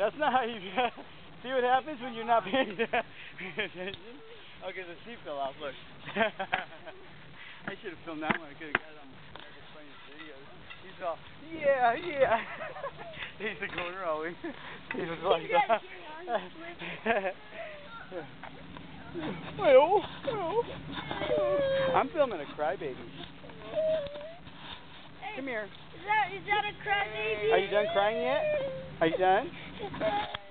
That's not how you see what happens when you're not paying attention. Okay, the seat fell off. Look. I should have filmed that one. I could have got it on America's Funniest Videos. He's all, yeah, yeah. He's the corner rolling. He was like that. Well. I'm filming a crybaby. Hey, come here. Is that a crybaby? Are you done crying yet? Are you done?